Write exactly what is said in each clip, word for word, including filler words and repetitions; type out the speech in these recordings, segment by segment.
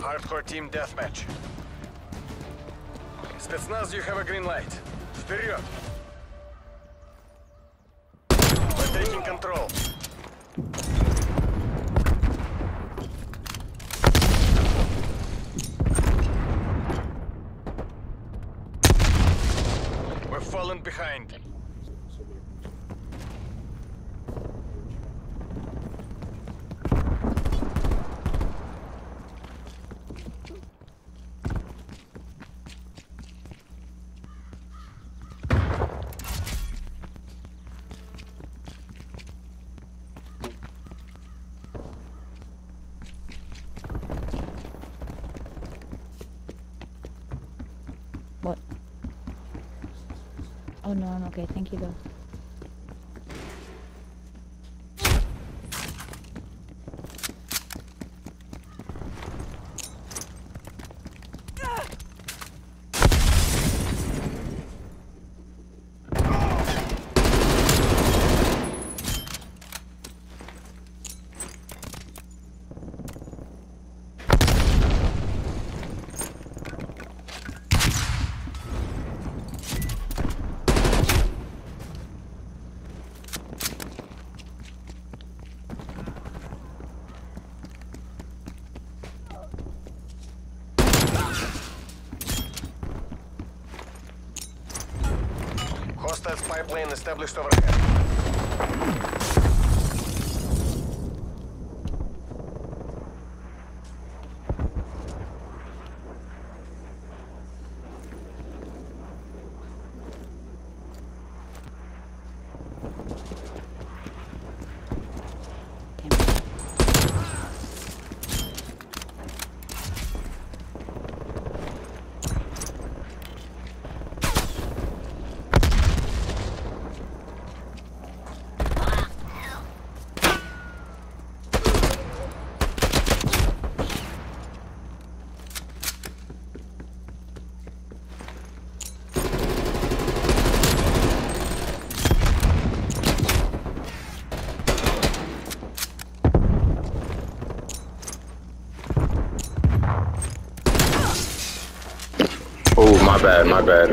Hardcore team deathmatch. Spetsnaz, you have a green light. Вперед! We're taking control. We're falling behind. What? Oh no, I'm okay. Thank you though. Hostile spy plane established overhead. Oh, my bad, my bad.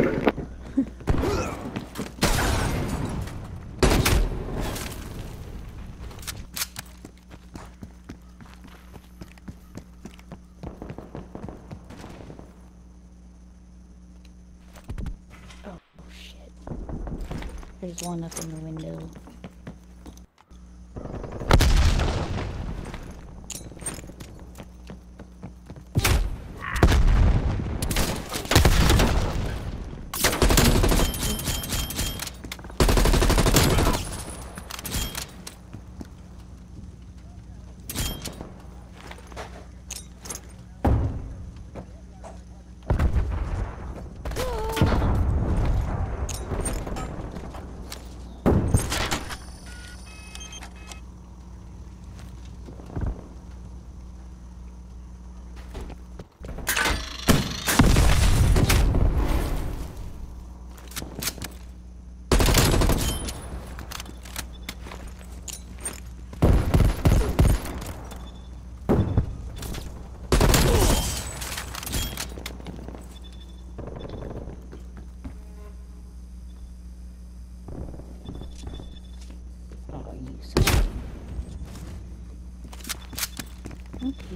Oh shit. There's one up in the window. Okay.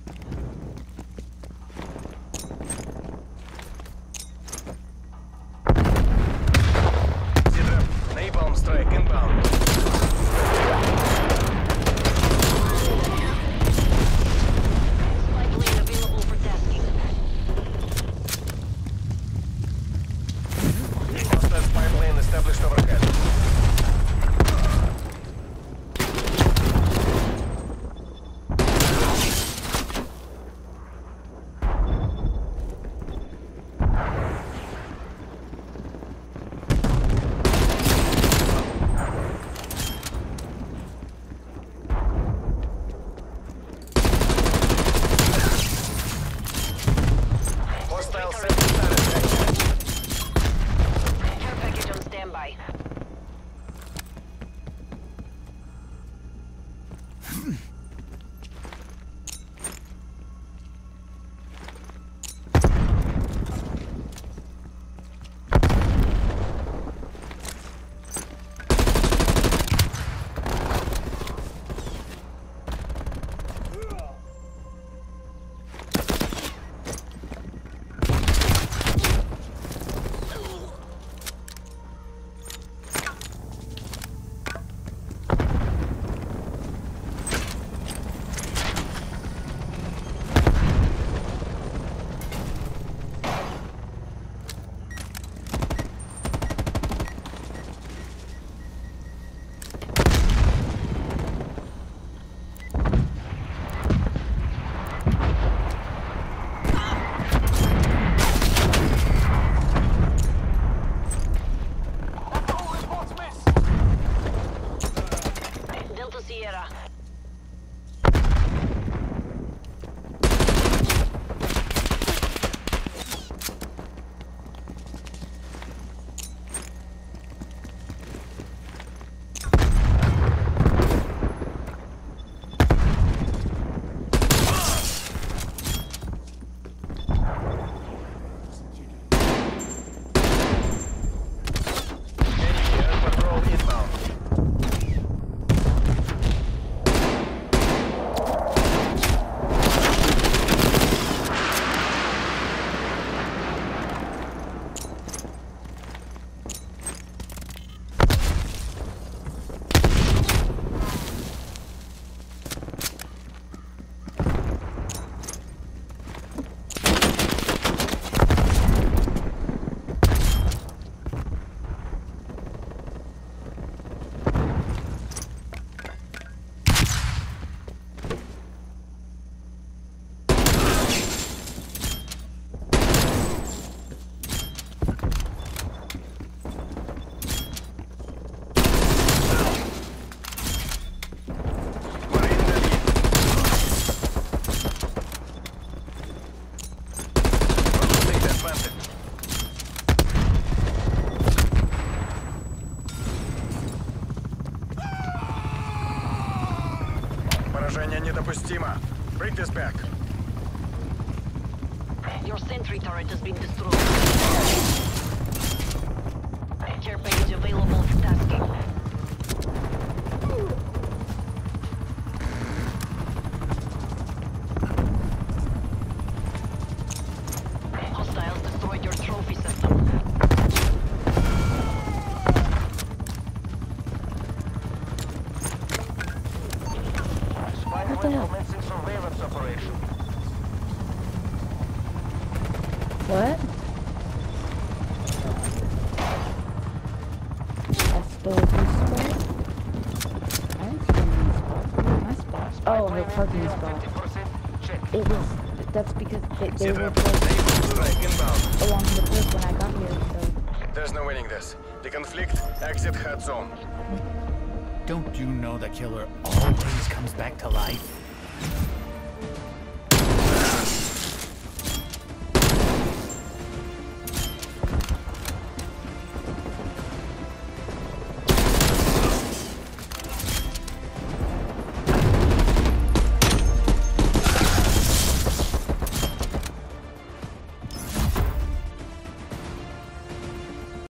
Napalm strike inbound. Spike lane available for tasking. Hostile spy plane established overhead. Поражение недопустимо. Bring this back. Your sentry turret has been destroyed. Care package available for tasking. Hostiles destroyed your trophy system. Spy What the hell? commencing surveillance operation. What? I stole this spot? I didn't steal any spot. My spot. Oh, the parking spot. It was, that's because they, they were placed Naval strike inbound. along the cliff when I got here, so. There's no winning this. The conflict, exit hot zone. Don't you know the killer always comes back to life?